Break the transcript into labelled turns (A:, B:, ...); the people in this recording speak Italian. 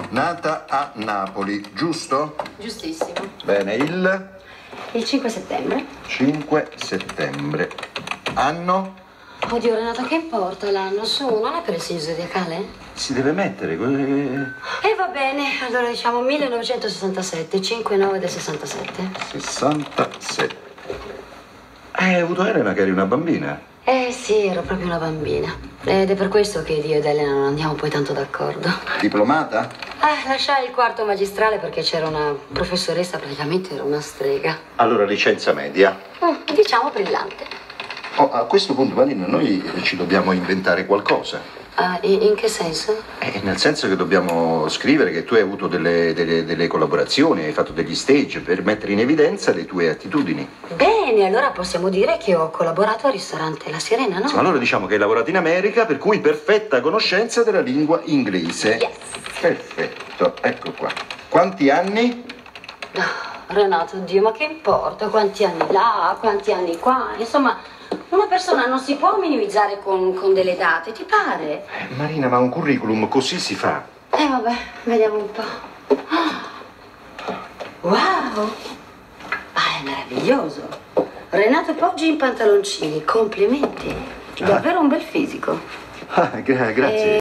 A: Nata a Napoli, giusto?
B: Giustissimo.
A: Bene,
B: Il 5 settembre.
A: 5 settembre. Anno?
B: Oddio, Renata, che importa l'anno? Su, non è per il segno zodiacale?
A: Si deve mettere.
B: E va bene, allora diciamo 1967, 5-9 del 67.
A: 67. Hai avuto Elena che eri una bambina?
B: Sì, ero proprio una bambina. Ed è per questo che io ed Elena non andiamo poi tanto d'accordo.
A: Diplomata?
B: Lasciai il quarto magistrale perché c'era una professoressa, praticamente era una strega.
A: Allora licenza media.
B: Diciamo brillante.
A: Oh, a questo punto, Marina, noi ci dobbiamo inventare qualcosa.
B: In che senso?
A: Nel senso che dobbiamo scrivere che tu hai avuto delle collaborazioni, hai fatto degli stage per mettere in evidenza le tue attitudini.
B: Bene, allora possiamo dire che ho collaborato al ristorante La Sirena, no?
A: Sì, ma allora diciamo che hai lavorato in America, per cui perfetta conoscenza della lingua inglese.
B: Yes.
A: Perfetto, ecco qua. Quanti anni?
B: Renato, Dio, ma che importa? Quanti anni là, quanti anni qua? Insomma, una persona non si può minimizzare con delle date, ti pare?
A: Marina, ma un curriculum così si fa.
B: Vabbè, vediamo un po'. Wow! È meraviglioso. Renato Poggi in pantaloncini, complimenti. Davvero un bel fisico.
A: Grazie.